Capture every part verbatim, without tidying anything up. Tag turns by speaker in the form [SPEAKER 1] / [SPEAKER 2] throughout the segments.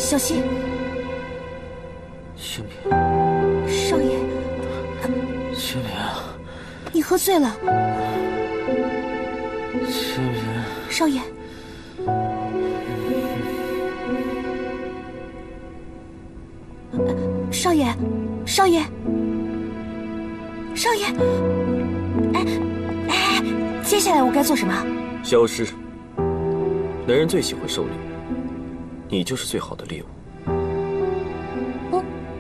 [SPEAKER 1] 小心！
[SPEAKER 2] 清明，
[SPEAKER 1] 少爷，
[SPEAKER 2] 清明，
[SPEAKER 1] 你喝醉了。
[SPEAKER 2] 清明，
[SPEAKER 1] 少爷。 少爷，少爷，少爷，哎哎，接下来我该做什么？
[SPEAKER 3] 消失。男人最喜欢狩猎，你就是最好的猎物。
[SPEAKER 1] 嗯。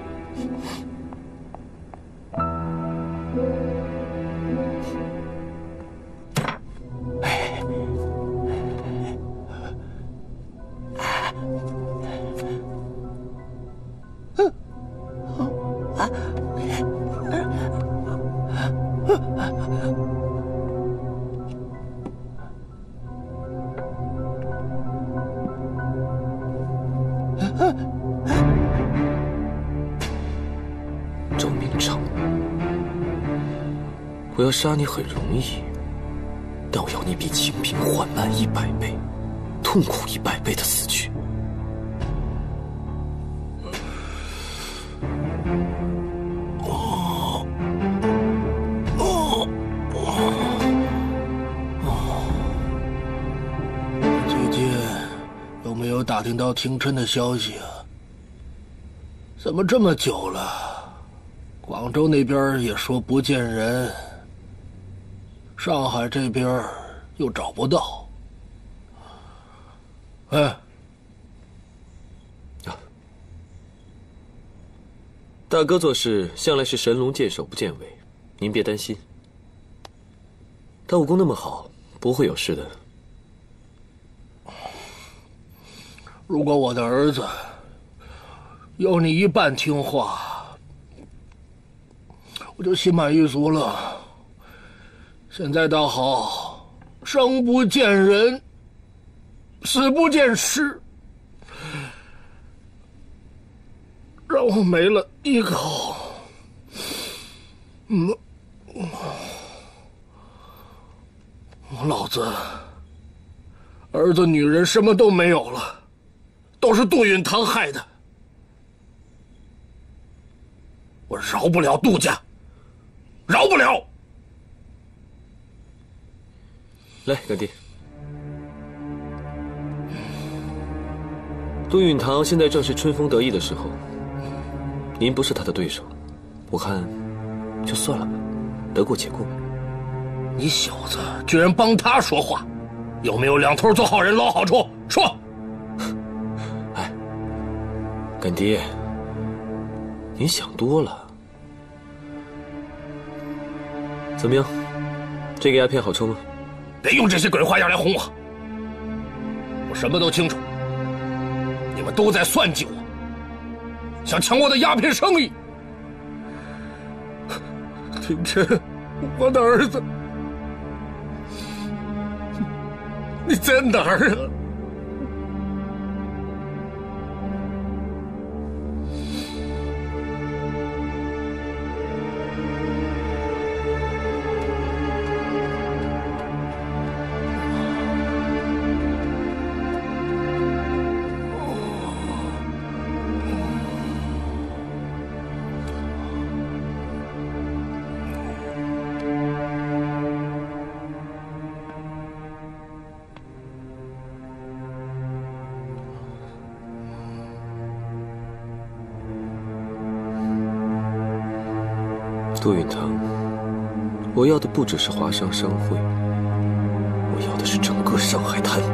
[SPEAKER 3] 周明成，我要杀你很容易，但我要你比清平缓慢一百倍，痛苦一百倍的死去。哦哦
[SPEAKER 4] 哦！最近有没有打听到廷琛的消息啊？怎么这么久了？ 广州那边也说不见人，上海这边又找不到。哎，
[SPEAKER 3] 啊，大哥做事向来是神龙见首不见尾，您别担心。他武功那么好，不会有事的。
[SPEAKER 4] 如果我的儿子有你一半听话。 我就心满意足了。现在倒好，生不见人，死不见尸，让我没了依靠。嗯，我老子儿子、女人什么都没有了，都是杜允堂害的。我饶不了杜家。 饶不了！
[SPEAKER 3] 来，干爹。杜允堂现在正是春风得意的时候，您不是他的对手，我看就算了吧，得过且过。
[SPEAKER 4] 你小子居然帮他说话，有没有两头做好人捞好处？说！
[SPEAKER 3] 哎，干爹，您想多了。 怎么样，这个鸦片好抽吗？
[SPEAKER 4] 别用这些鬼花样来哄我，我什么都清楚。你们都在算计我，想抢我的鸦片生意。廷琛，我的儿子，你在哪儿啊？
[SPEAKER 3] 杜允堂，我要的不只是华商商会，我要的是整个上海滩。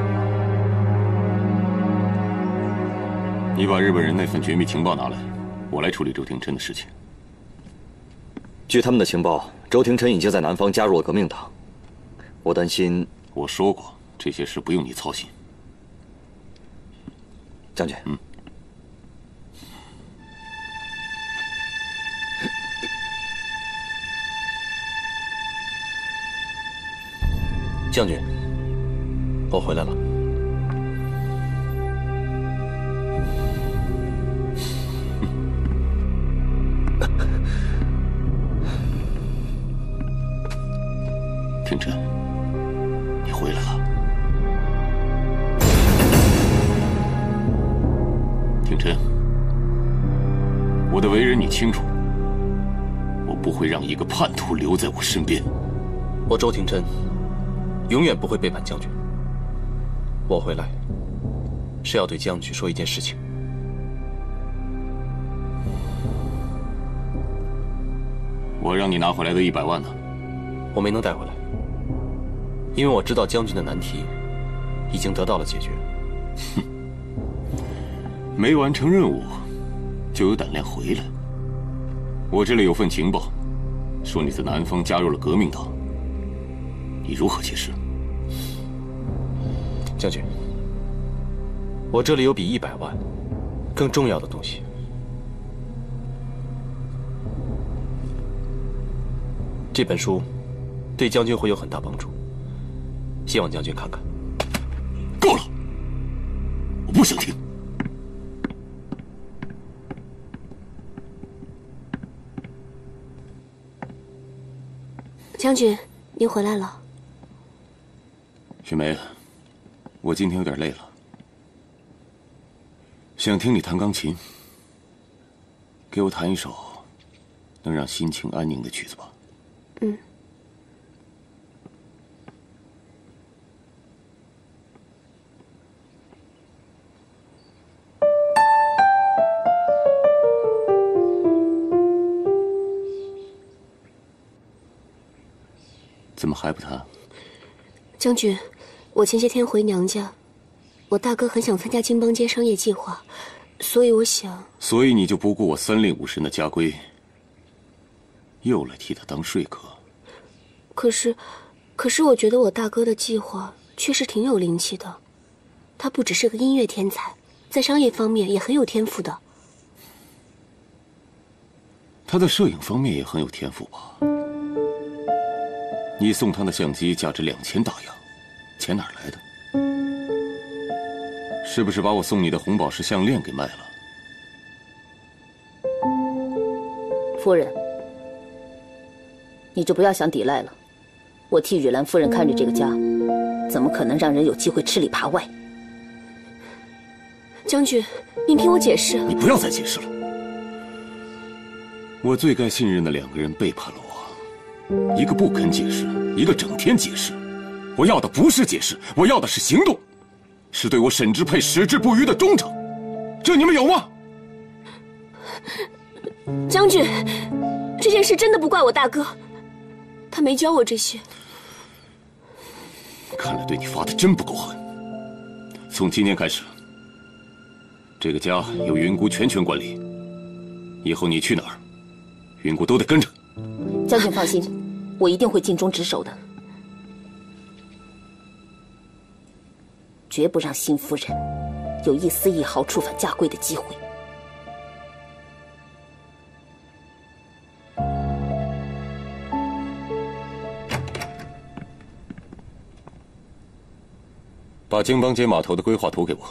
[SPEAKER 5] 你把日本人那份绝密情报拿来，我来处理周廷琛的事情。
[SPEAKER 6] 据他们的情报，周廷琛已经在南方加入了革命党。我担心，
[SPEAKER 5] 我说过这些事不用你操心。
[SPEAKER 6] 将军，
[SPEAKER 5] 嗯。
[SPEAKER 3] 将军，我回来了。
[SPEAKER 5] 廷琛，你回来了。 廷琛，我的为人你清楚，我不会让一个叛徒留在我身边。
[SPEAKER 3] 我周廷琛永远不会背叛将军。我回来是要对将军说一件事情。
[SPEAKER 5] 我让你拿回来的一百万呢？
[SPEAKER 3] 我没能带回来，因为我知道将军的难题已经得到了解决。
[SPEAKER 5] 哼，没完成任务就有胆量回来？我这里有份情报，说你在南方加入了革命党，你如何解释？
[SPEAKER 3] 将军，我这里有比一百万更重要的东西。这本书对将军会有很大帮助，希望将军看看。
[SPEAKER 5] 够了，我不想听。
[SPEAKER 1] 将军，您回来了。
[SPEAKER 5] 雪梅，我今天有点累了，想听你弹钢琴，给我弹一首能让心情安宁的曲子吧。
[SPEAKER 1] 嗯。
[SPEAKER 5] 怎么还不弹？
[SPEAKER 1] 将军，我前些天回娘家，我大哥很想参加金邦街商业计划，所以我想……
[SPEAKER 5] 所以你就不顾我三令五申的家规，又来替他当说客？
[SPEAKER 1] 可是，可是我觉得我大哥的计划确实挺有灵气的，他不只是个音乐天才，在商业方面也很有天赋的。
[SPEAKER 5] 他在摄影方面也很有天赋吧？你送他的相机价值两千大洋，钱哪儿来的？是不是把我送你的红宝石项链给卖了？
[SPEAKER 7] 夫人，你就不要想抵赖了。我替雨兰夫人看着这个家，怎么可能让人有机会吃里扒外？
[SPEAKER 1] 将军，您听我解释。
[SPEAKER 5] 你不要再解释了。我最该信任的两个人背叛了我。一个不肯解释，一个整天解释。我要的不是解释，我要的是行动，是对我沈之沛矢志不渝的忠诚。这你们有吗？
[SPEAKER 1] 将军，这件事真的不怪我大哥，他没教我这些。
[SPEAKER 5] 看来对你发的真不够狠。从今天开始，这个家由云姑全权管理，以后你去哪儿，云姑都得跟着。
[SPEAKER 7] 将军放心，我一定会尽忠职守的，绝不让新夫人有一丝一毫触犯家规的机会。
[SPEAKER 5] 把京邦街码头的规划图给我。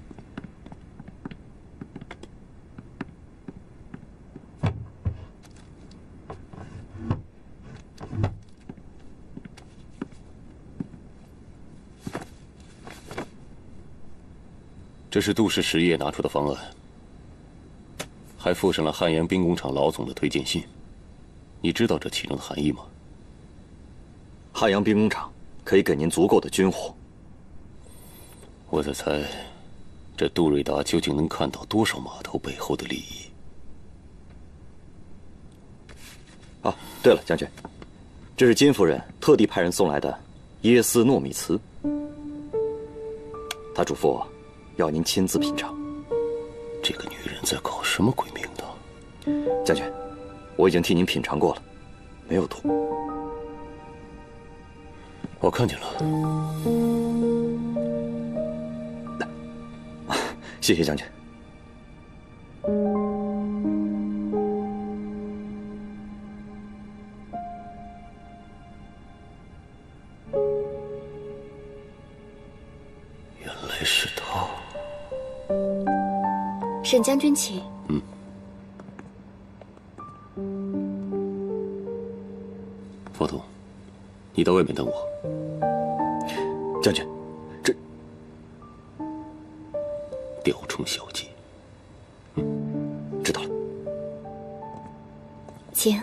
[SPEAKER 5] 这是杜氏实业拿出的方案，还附上了汉阳兵工厂老总的推荐信。你知道这其中的含义吗？
[SPEAKER 6] 汉阳兵工厂可以给您足够的军火。
[SPEAKER 5] 我在猜，这杜瑞达究竟能看到多少码头背后的利益？
[SPEAKER 6] 啊，对了，将军，这是金夫人特地派人送来的耶丝糯米糍，她嘱咐我要您亲自品尝。
[SPEAKER 5] 这个女人在搞什么鬼名堂？
[SPEAKER 6] 将军，我已经替您品尝过了，没有毒。
[SPEAKER 5] 我看见了。
[SPEAKER 6] 谢谢将军。
[SPEAKER 5] 原来是他。
[SPEAKER 1] 沈将军请。
[SPEAKER 5] 嗯。佛童，你到外面等我。
[SPEAKER 6] 将军，这
[SPEAKER 5] 雕虫小技，
[SPEAKER 1] 请。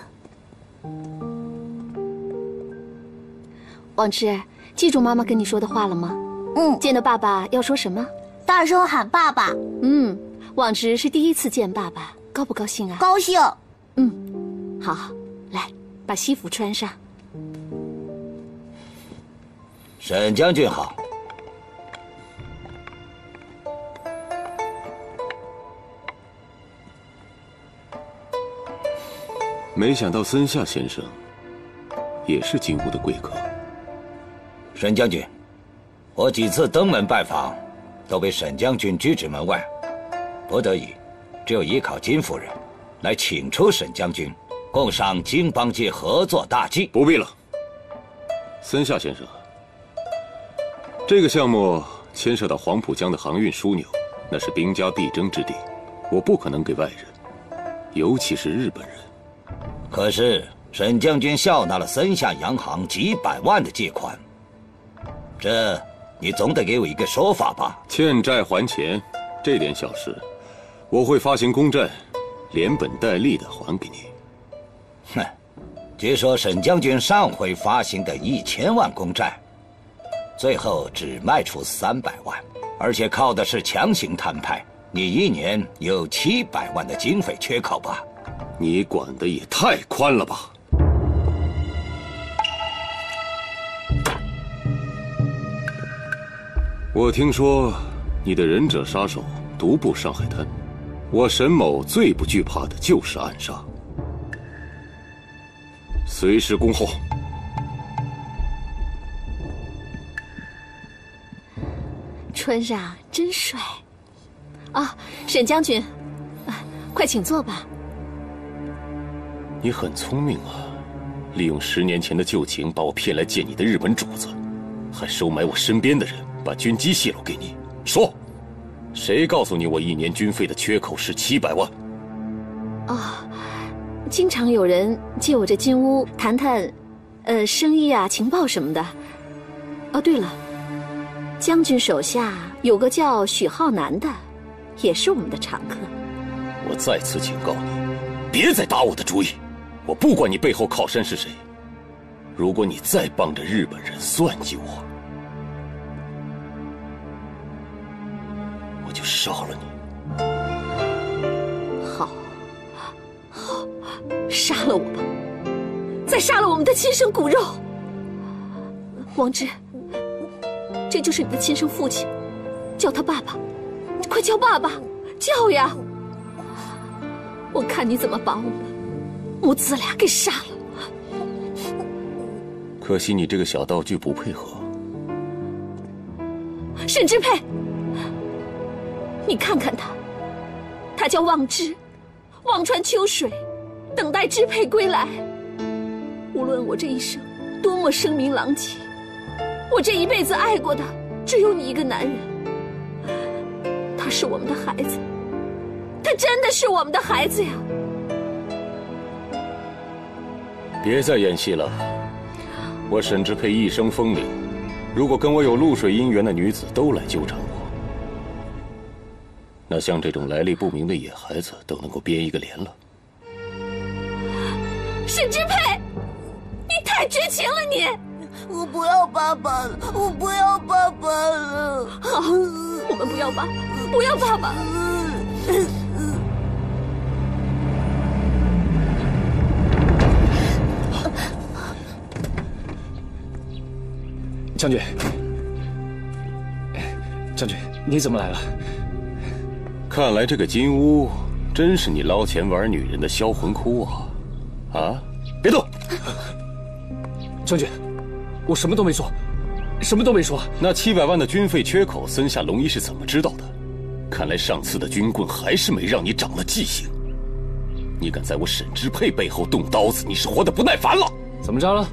[SPEAKER 1] 王之，记住妈妈跟你说的话了吗？
[SPEAKER 8] 嗯。
[SPEAKER 1] 见到爸爸要说什么？
[SPEAKER 8] 大声喊爸爸。
[SPEAKER 1] 嗯，王之是第一次见爸爸，高不高兴啊？
[SPEAKER 8] 高兴。
[SPEAKER 1] 嗯，好，来，把西服穿上。
[SPEAKER 9] 沈将军好。
[SPEAKER 5] 没想到森下先生也是金屋的贵客。
[SPEAKER 9] 沈将军，我几次登门拜访，都被沈将军拒之门外，不得已，只有依靠金夫人，来请出沈将军，共赏金邦界合作大计。
[SPEAKER 5] 不必了，森下先生，这个项目牵涉到黄浦江的航运枢纽，那是兵家必争之地，我不可能给外人，尤其是日本人。
[SPEAKER 9] 可是沈将军笑纳了森下洋行几百万的借款，这你总得给我一个说法吧？
[SPEAKER 5] 欠债还钱，这点小事，我会发行公债，连本带利的还给你。
[SPEAKER 9] 哼，据说沈将军上回发行的一千万公债，最后只卖出三百万，而且靠的是强行摊派，你一年有七百万的经费缺口吧？
[SPEAKER 5] 你管的也太宽了吧！我听说你的忍者杀手独步上海滩，我沈某最不惧怕的就是暗杀，随时恭候。
[SPEAKER 1] 穿上真帅啊，沈将军，啊，快请坐吧。
[SPEAKER 5] 你很聪明啊，利用十年前的旧情把我骗来见你的日本主子，还收买我身边的人，把军机泄露给你。说，谁告诉你我一年军费的缺口是七百万？
[SPEAKER 1] 啊，经常有人借我这金屋谈谈，呃，生意啊、情报什么的。哦，对了，将军手下有个叫许浩南的，也是我们的常客。
[SPEAKER 5] 我再次警告你，别再打我的主意。我不管你背后靠山是谁，如果你再帮着日本人算计我，我就杀了你。
[SPEAKER 1] 好，好，杀了我吧，再杀了我们的亲生骨肉。王之，这就是你的亲生父亲，叫他爸爸，快叫爸爸，叫呀！我看你怎么把我们母子俩给杀了。
[SPEAKER 5] 可惜你这个小道具不配合。
[SPEAKER 1] 沈支配，你看看他，他叫望之，望穿秋水，等待支配归来。无论我这一生多么声名狼藉，我这一辈子爱过的只有你一个男人。他是我们的孩子，他真的是我们的孩子呀！
[SPEAKER 5] 别再演戏了，我沈支配一生风流，如果跟我有露水姻缘的女子都来纠缠我，那像这种来历不明的野孩子都能够编一个连了。
[SPEAKER 1] 沈支配，你太绝情了你！
[SPEAKER 8] 我不要爸爸了，我不要爸爸了。
[SPEAKER 1] 好，我们不要爸，不要爸爸。
[SPEAKER 10] 将军，将军，你怎么来了？
[SPEAKER 5] 看来这个金屋真是你捞钱玩女人的销魂窟啊！啊，别动！
[SPEAKER 10] 将军，我什么都没说，什么都没说。
[SPEAKER 5] 那七百万的军费缺口，森下龙一是怎么知道的？看来上次的军棍还是没让你长了记性。你敢在我沈支配背后动刀子，你是活得不耐烦了。
[SPEAKER 10] 怎么着了？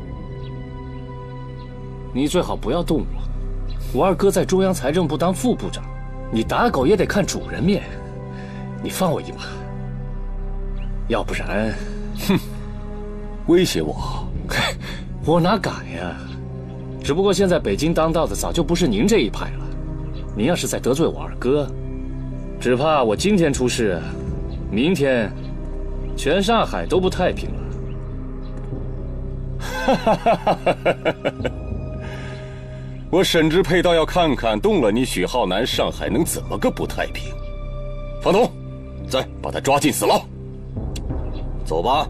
[SPEAKER 10] 你最好不要动我。我二哥在中央财政部当副部长，你打狗也得看主人面。你放我一马，要不然，
[SPEAKER 5] 哼，威胁我？
[SPEAKER 10] 我哪敢呀！只不过现在北京当道的早就不是您这一派了。您要是再得罪我二哥，只怕我今天出事，明天全上海都不太平了。
[SPEAKER 5] 我沈之佩倒要看看动了你许浩南，上海能怎么个不太平。方彤，
[SPEAKER 6] 在，
[SPEAKER 5] 把他抓进死牢。
[SPEAKER 6] 走吧。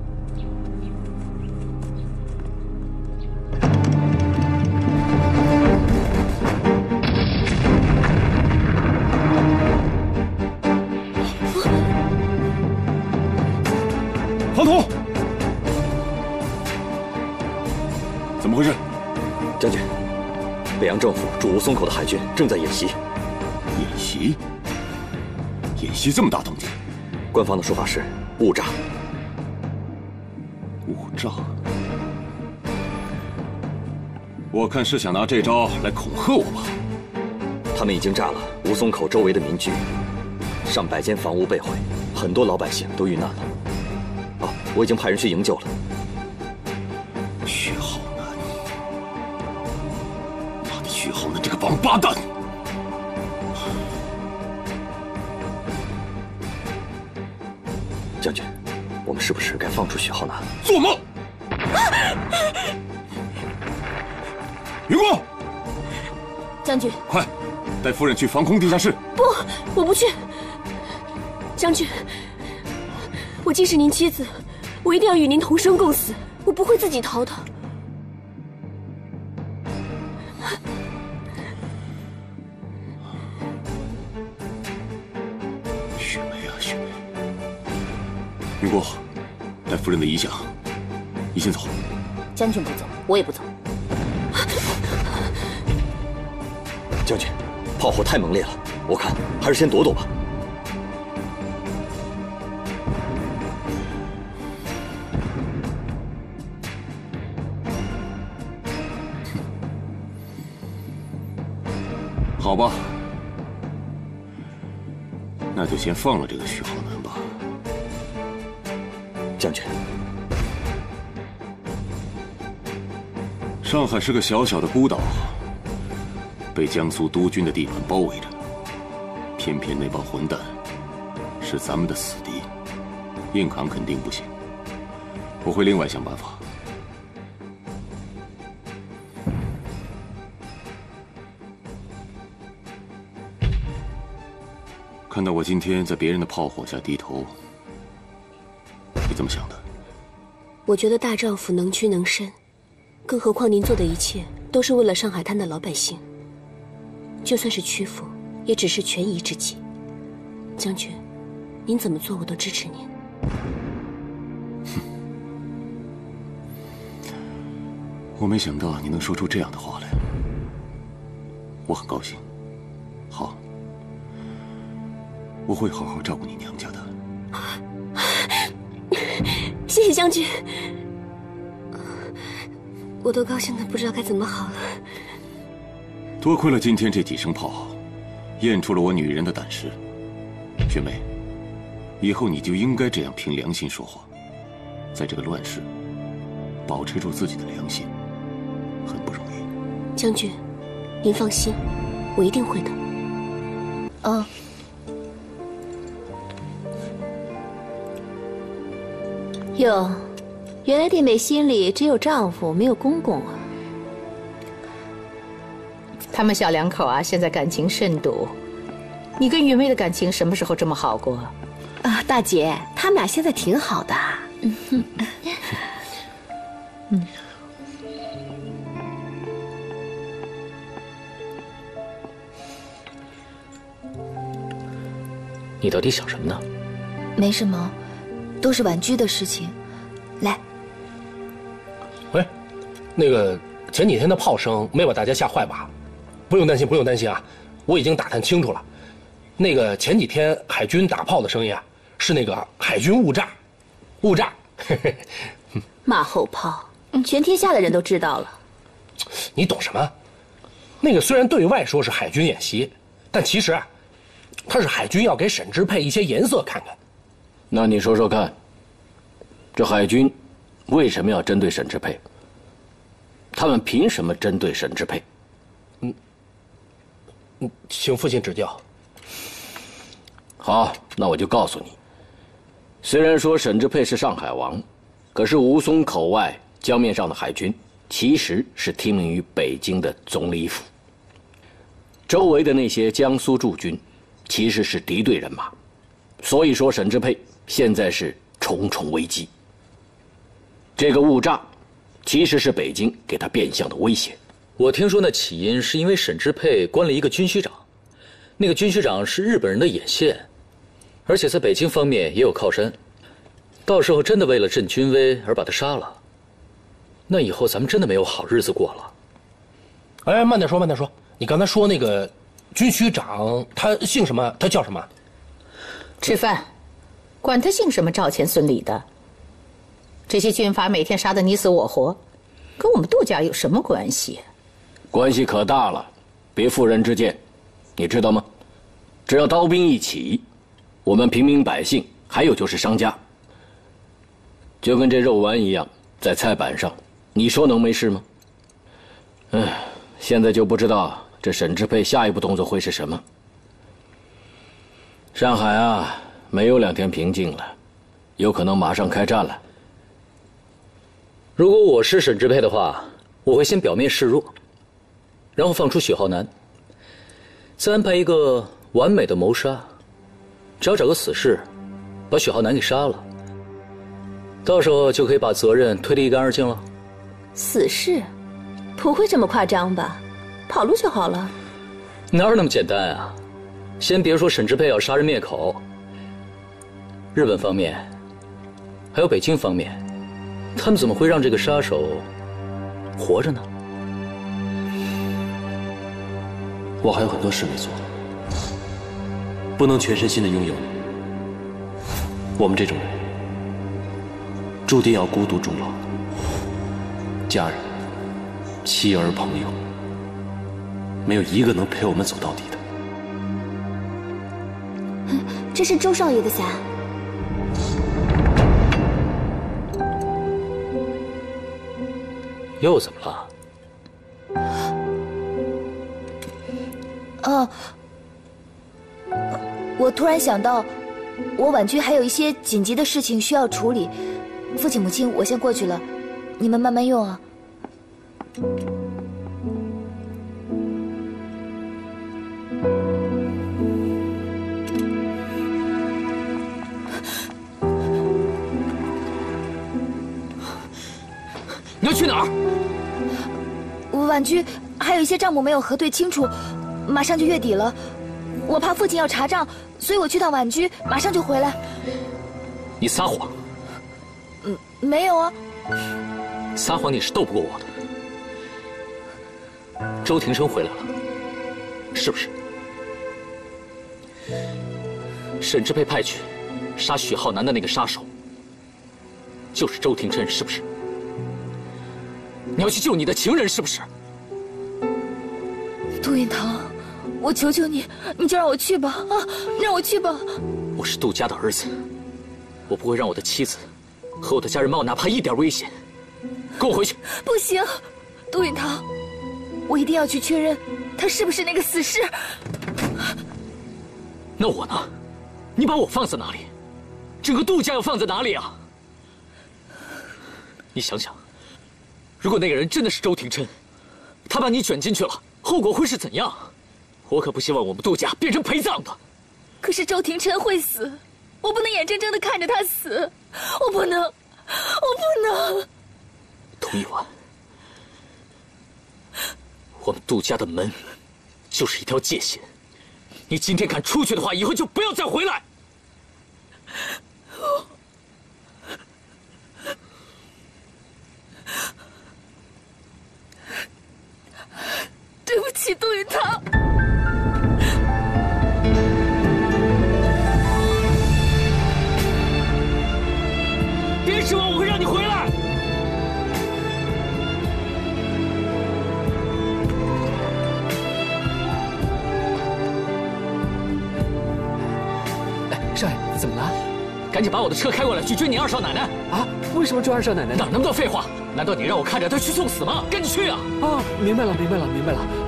[SPEAKER 5] 方彤，怎么回事？
[SPEAKER 6] 将军，北洋政府驻吴淞口的海军正在演习。
[SPEAKER 5] 演习？演习这么大动静？
[SPEAKER 6] 官方的说法是误炸。
[SPEAKER 5] 误炸？我看是想拿这招来恐吓我吧。
[SPEAKER 6] 他们已经炸了吴淞口周围的民居，上百间房屋被毁，很多老百姓都遇难了。啊，我已经派人去营救了。
[SPEAKER 5] 许浩南，妈的，许浩南这个王八蛋！
[SPEAKER 6] 将军，我们是不是该放出许浩南？
[SPEAKER 5] 做梦！云光，
[SPEAKER 1] 将军，
[SPEAKER 5] 快带夫人去防空地下室。
[SPEAKER 1] 不，我不去。将军，我既是您妻子，我一定要与您同生共死，我不会自己逃的。
[SPEAKER 5] 雪梅啊，雪梅！云过，带夫人的遗像，你先走。
[SPEAKER 7] 将军不走，我也不走。
[SPEAKER 6] 将军，炮火太猛烈了，我看还是先躲躲吧。
[SPEAKER 5] 好吧，那就先放了这个许浩南吧。
[SPEAKER 6] 将军，
[SPEAKER 5] 上海是个小小的孤岛，被江苏督军的地盘包围着，偏偏那帮混蛋是咱们的死敌，硬扛肯定不行。我会另外想办法。看到我今天在别人的炮火下低头，你怎么想的？
[SPEAKER 1] 我觉得大丈夫能屈能伸，更何况您做的一切都是为了上海滩的老百姓。就算是屈服，也只是权宜之计。将军，您怎么做我都支持您。
[SPEAKER 5] 哼，我没想到你能说出这样的话来，我很高兴。好。我会好好照顾你娘家的。
[SPEAKER 1] 谢谢将军，我都高兴的不知道该怎么好了。
[SPEAKER 5] 多亏了今天这几声炮，验出了我女人的胆识。雪梅，以后你就应该这样凭良心说话，在这个乱世，保持住自己的良心，很不容易。
[SPEAKER 1] 将军，您放心，我一定会的。
[SPEAKER 7] 嗯。哟，原来殿美心里只有丈夫，没有公公啊。
[SPEAKER 11] 他们小两口啊，现在感情甚笃。你跟云薇的感情什么时候这么好过？
[SPEAKER 12] 啊，大姐，他们俩现在挺好的。嗯
[SPEAKER 11] 嗯。
[SPEAKER 10] 你到底想什么呢？
[SPEAKER 13] 没什么。都是婉居的事情，来。
[SPEAKER 4] 喂，那个前几天的炮声没把大家吓坏吧？不用担心，不用担心啊，我已经打探清楚了。那个前几天海军打炮的声音啊，是那个海军误炸，误炸。
[SPEAKER 7] 马后炮，全天下的人都知道了。
[SPEAKER 4] 你懂什么？那个虽然对外说是海军演习，但其实啊，他是海军要给沈之佩一些颜色看看。
[SPEAKER 10] 那你说说看，这海军为什么要针对沈之佩？他们凭什么针对沈之佩？
[SPEAKER 4] 嗯，嗯，请父亲指教。
[SPEAKER 10] 好，那我就告诉你，虽然说沈之佩是上海王，可是吴淞口外江面上的海军其实是听命于北京的总理府。周围的那些江苏驻军，其实是敌对人马。所以说，沈志佩现在是重重危机。这个误炸，其实是北京给他变相的威胁。
[SPEAKER 14] 我听说那起因是因为沈志佩关了一个军需长，那个军需长是日本人的眼线，而且在北京方面也有靠山。到时候真的为了振军威而把他杀了，那以后咱们真的没有好日子过了。
[SPEAKER 15] 哎，慢点说，慢点说。你刚才说那个军需长，他姓什么？他叫什么？
[SPEAKER 11] 吃饭，管他姓什么赵钱孙李的。这些军阀每天杀得你死我活，跟我们杜家有什么关系？
[SPEAKER 10] 关系可大了，别妇人之见，你知道吗？只要刀兵一起，我们平民百姓，还有就是商家，就跟这肉丸一样，在菜板上，你说能没事吗？唉，现在就不知道这沈志佩下一步动作会是什么。上海啊，没有两天平静了，有可能马上开战了。
[SPEAKER 14] 如果我是沈志佩的话，我会先表面示弱，然后放出许浩南，再安排一个完美的谋杀，只要找个死士，把许浩南给杀了，到时候就可以把责任推得一干二净了。
[SPEAKER 1] 死士，不会这么夸张吧？跑路就好了。
[SPEAKER 14] 哪有那么简单啊？先别说沈志佩要杀人灭口，日本方面，还有北京方面，他们怎么会让这个杀手活着呢？
[SPEAKER 3] 我还有很多事没做，不能全身心的拥有你。我们这种人，注定要孤独终老。家人、妻儿、朋友，没有一个能陪我们走到底的。
[SPEAKER 13] 这是周少爷的伞。
[SPEAKER 14] 又怎么了？
[SPEAKER 13] 哦，我突然想到，我婉君还有一些紧急的事情需要处理。父亲母亲，我先过去了，你们慢慢用啊。
[SPEAKER 14] 你要去哪儿？
[SPEAKER 13] 我婉君还有一些账目没有核对清楚，马上就月底了，我怕父亲要查账，所以我去趟婉君，马上就回来。
[SPEAKER 14] 你撒谎！
[SPEAKER 13] 嗯，没有啊。
[SPEAKER 14] 撒谎你是斗不过我的。周庭生回来了，是不是？沈志佩派去杀许浩南的那个杀手，就是周庭琛，是不是？你要去救你的情人，是不是？
[SPEAKER 13] 杜云堂，我求求你，你就让我去吧，啊，让我去吧。
[SPEAKER 14] 我是杜家的儿子，我不会让我的妻子和我的家人冒哪怕一点危险。跟我回去。
[SPEAKER 13] 不行，杜云堂，我一定要去确认他是不是那个死士。
[SPEAKER 14] 那我呢？你把我放在哪里？整个杜家要放在哪里啊？你想想，如果那个人真的是周庭琛，他把你卷进去了，后果会是怎样？我可不希望我们杜家变成陪葬的。
[SPEAKER 13] 可是周庭琛会死，我不能眼睁睁地看着他死，我不能，我不能。
[SPEAKER 14] 童一婉，我们杜家的门就是一条界限，你今天敢出去的话，以后就不要再回来。
[SPEAKER 13] 对不起，杜云堂。
[SPEAKER 14] 别指望我会让你回来。
[SPEAKER 16] 哎，少爷，怎么了？
[SPEAKER 14] 赶紧把我的车开过来，去追你二少奶奶。
[SPEAKER 16] 啊？为什么追二少奶奶？
[SPEAKER 14] 哪那么多废话？难道你让我看着她去送死吗？赶紧去啊！
[SPEAKER 16] 哦，明白了，明白了，明白了。